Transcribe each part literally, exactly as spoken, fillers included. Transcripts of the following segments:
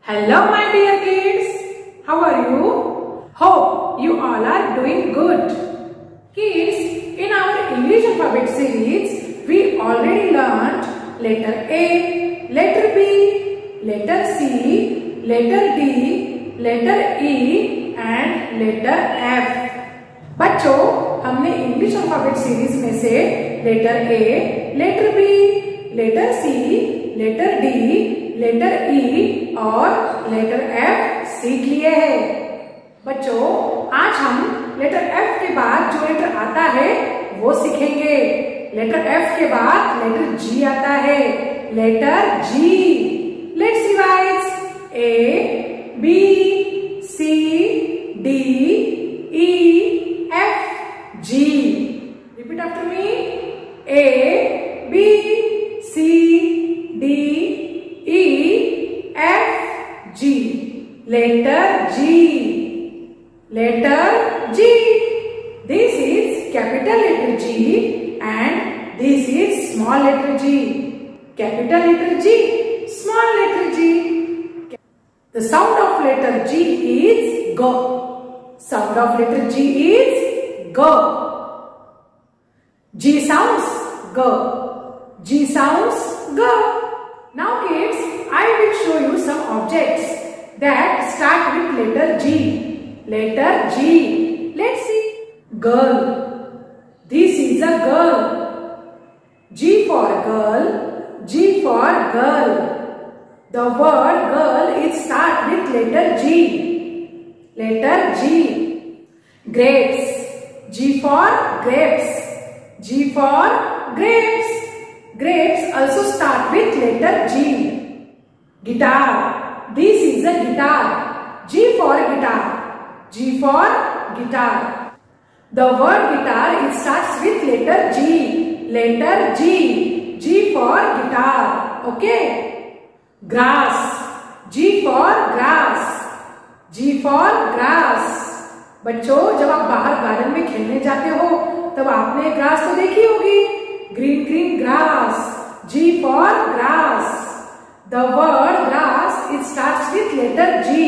Hello my dear kids, how are you? Hope you all are doing good. Kids, in our English alphabet series, we already learned letter A, letter B, letter C, letter D, letter E and letter F. बच्चों, हमने English alphabet series में से letter A, letter B, letter C, letter D, letter E और letter F सीख लिए हैं। बच्चों, आज हम लेटर एफ के बाद जो लेटर आता है वो सीखेंगे। लेटर एफ के बाद लेटर जी आता है, letter G. Let's revise A, B, C, D, E, F, G. Repeat after me. A, B, C, D, E, F, G. Letter G. Letter G. This is capital letter G and this is small letter G. Capital letter G, small letter G. The sound of letter G is G. Sound of letter G is G. G sounds G. G sounds G. Now kids, I will show you some objects that start with letter G. Letter G. Let's see. Girl. This is a girl. G for girl. G for girl. The word girl is start with letter G. Letter G. Grapes. G for grapes. G for grapes. Grapes also start with letter G. Guitar. This is a guitar. G for guitar. G for guitar. The word guitar it starts with letter G. Letter G. G for guitar. Okay. Grass. G for grass. G for grass. बच्चों, जब आप बाहर garden में खेलने जाते हो तब आपने ग्रास तो देखी होगी। Green green grass. G for grass. The word grass it starts with letter G.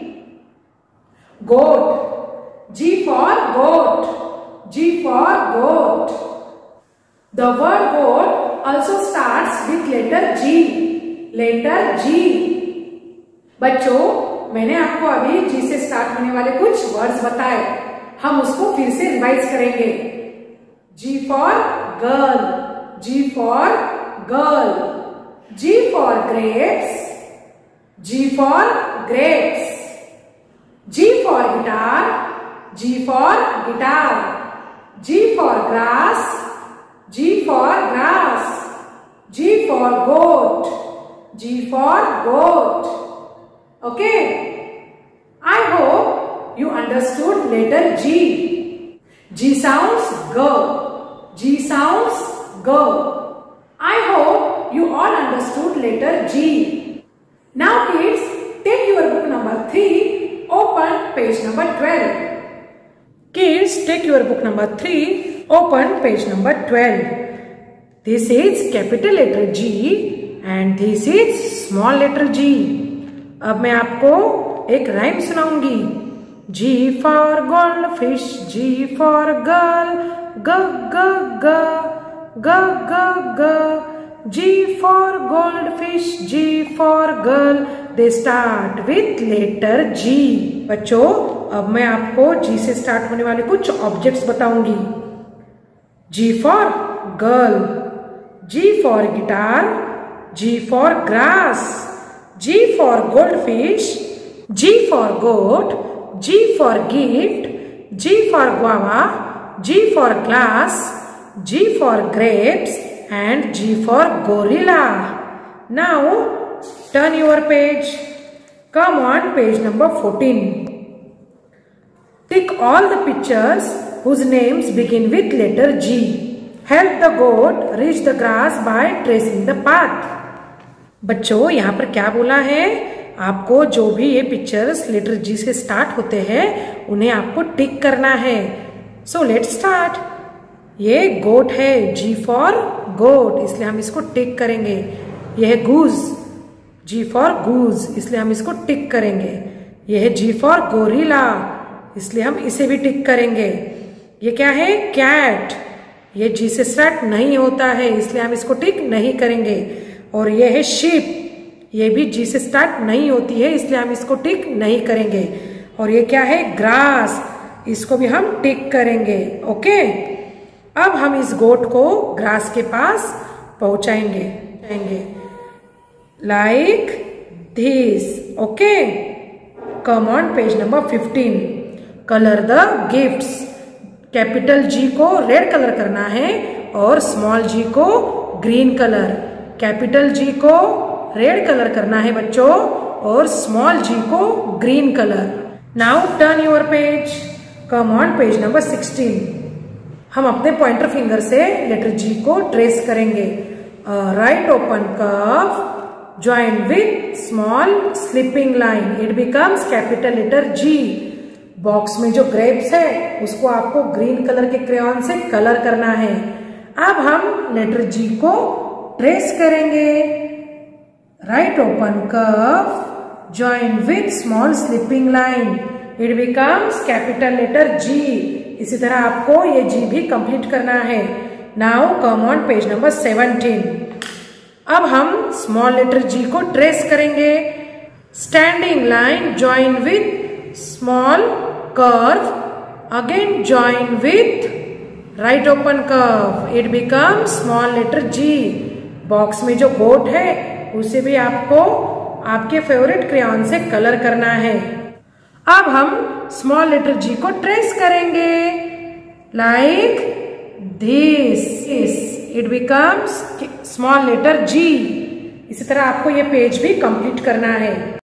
Goat. G for goat. G for goat. The word goat also starts with letter G. Letter G. बच्चों, मैंने आपको अभी G से start होने वाले कुछ words बताए, हम उसको फिर से रिवाइज करेंगे। G for girl. G for girl. G for grapes. G for grapes. G for guitar. G for guitar. G for grass. G for grass. G for goat. G for goat. Okay. I hope you understood letter G. G sounds G. G sounds G. I hope you all understood letter G. Now kids, take your book number three, open page number twelve. Kids, take your book number three, open page number twelve. This is capital letter G and this is small letter G. अब मैं आपको एक rhyme सुनाऊंगी। G for goldfish, G for girl, G G G, G G G. G for goldfish, G for girl, they start with letter G. बच्चों, अब मैं आपको G से स्टार्ट होने वाले कुछ ऑब्जेक्ट्स बताऊंगी। G for girl, G for guitar, G for grass, G for goldfish, G for goat, G for gift, G for guava, G for glass, G for grapes and G for gorilla. Now turn your page. Come on page number fourteen. Tick all the pictures whose names begin with letter G. Help the goat reach the grass by tracing the path. बच्चों, यहाँ पर क्या बोला है? आपको जो भी ये पिक्चर्स लेटर G से स्टार्ट होते हैं उन्हें आपको टिक करना है। So let's start. ये गोट है, G फॉर गोट, इसलिए हम इसको टिक करेंगे। यह है गूज, जी फॉर गूज, इसलिए हम इसको टिक करेंगे। ये है जी फॉर गोरिल्ला, इसलिए हम इसे भी टिक करेंगे। ये क्या है? कैट, ये जी से स्टार्ट नहीं होता है, इसलिए हम इसको टिक नहीं करेंगे। और ये है शिप, ये भी जी से स्टार्ट नहीं होती है, इसलिए हम इसको टिक नहीं करेंगे। और ये क्या है? ग्रास, इसको भी हम टिक करेंगे। ओके, अब हम इस गोट को ग्रास के पास पहुंचाएंगे like this. Okay, come on page number fifteen. Colour the gifts, capital G को रेड कलर करना है और स्मॉल जी को ग्रीन कलर। कैपिटल जी को रेड कलर करना है बच्चों और स्मॉल जी को green colour. Now turn your page, come on page number sixteen. हम अपने पॉइंटर फिंगर से लेटर जी को ट्रेस करेंगे। Right open curve join with small slipping line, it becomes capital letter G. Box में जो grapes है उसको आपको ग्रीन कलर के क्रेयॉन से कलर करना है। अब हम लेटर जी को ट्रेस करेंगे। Right open curve join with small slipping line, it becomes capital letter G. इसी तरह आपको ये जी भी कंप्लीट करना है। Now come on page number seventeen. अब हम स्मॉल लेटर जी को ट्रेस करेंगे। Standing line join with small curve, again join with right open curve, it becomes small letter G. Box में जो गोट है उसे भी आपको आपके फेवरेट क्रेयॉन से कलर करना है। अब हम स्मॉल लेटर जी को ट्रेस करेंगे like this, it becomes small letter G. इसी तरह आपको ये पेज भी कंप्लीट करना है।